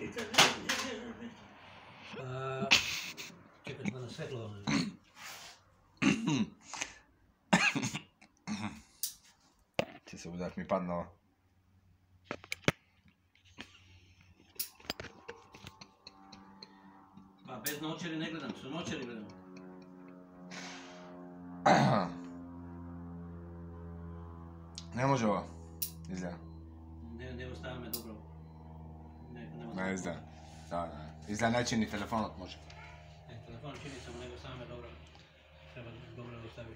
Čekaj, da na svetlo. Će se udat mi padne ovo. Pa bez noćeri ne gledam, su noćeri gledam. Ne može ovo. Izgleda. Ne ostavlja me dobro. Ne izgleda. Da. Izgleda načini telefon može. Telefon čini samo nego ostavlja me dobro. Treba dobro da ostaviš.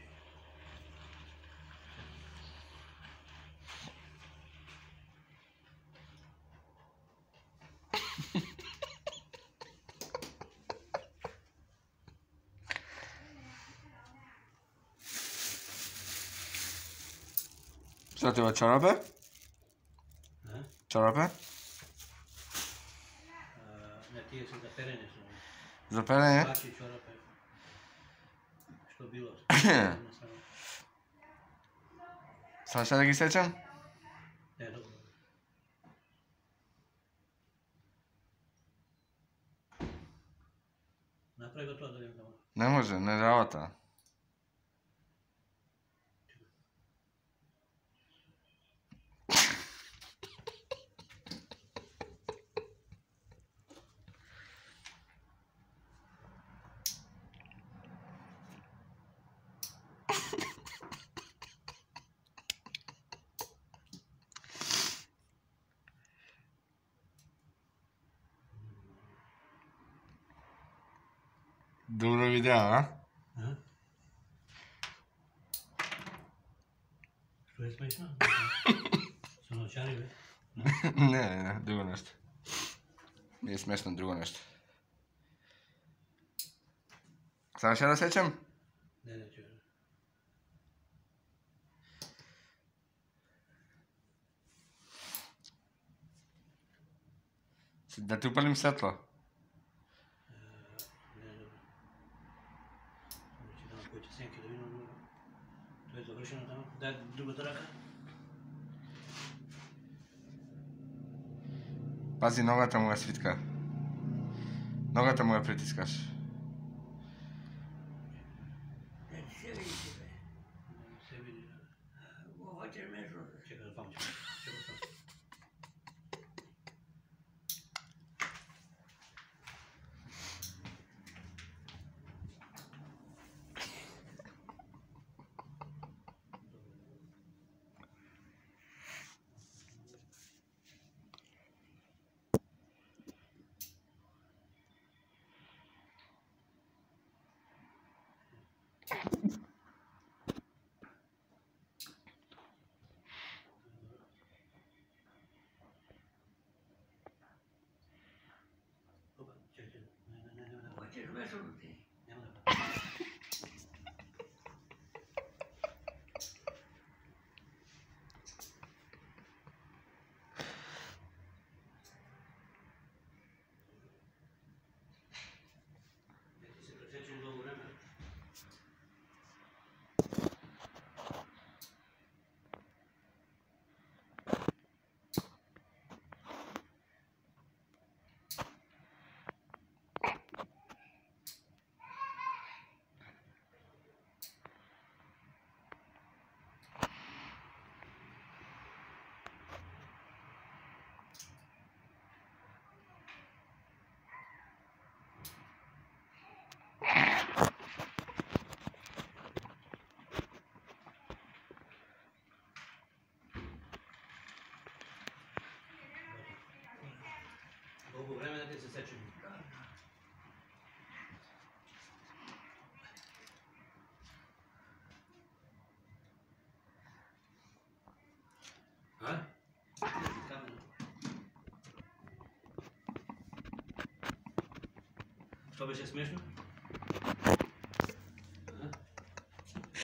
Šta ti ovo, čarape? Čarape? Ne, tije su za perenje su. Za perenje? Plaći čarape. Što bilo. Sad šta da gi sjećam? Ne, dobro. Napravi ga to da vidim tamo. Ne može, ne ravata. Dobro video, a? Što je smiješno? Su noćari, ve? Ne, drugo nešto. Nije smiješno, drugo nešto. Sada šta da sjećam? Ne, ću. Da ti upalim svjetlo. Ne, dobro. Znači tamo koji će senke da vidimo drugo. To je završeno tamo. Daj drugo traka. Pazi, nogata mu je svitka. Nogata mu je pritiskaš. Se vidi. Čekaj da pamću. Koliko vremena ti se sečem? A? Što biše smiješno?